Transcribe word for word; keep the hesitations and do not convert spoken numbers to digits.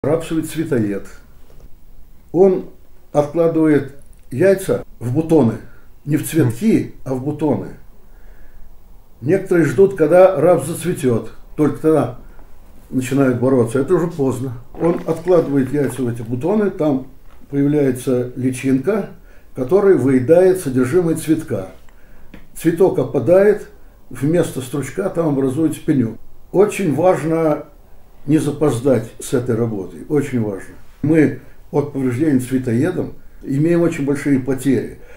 Рапсовый цветоед. Он откладывает яйца в бутоны. Не в цветки, а в бутоны. Некоторые ждут, когда рапс зацветет. Только тогда начинают бороться. Это уже поздно. Он откладывает яйца в эти бутоны. Там появляется личинка, которая выедает содержимое цветка. Цветок опадает. Вместо стручка там образуется пенек. Очень важно не запоздать с этой работой. Очень важно. Мы от повреждений цветоедом имеем очень большие потери.